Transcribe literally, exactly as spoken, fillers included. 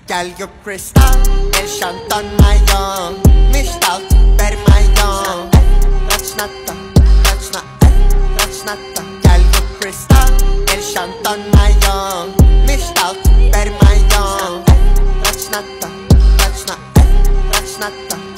Gel gör kristal, elşantan mayon Mishtal, per mayon Rachnata, rachna, rachnata Gel gör kristal, elşantan mayon Mishtal, per mayon Rachnata, rachna, rachnata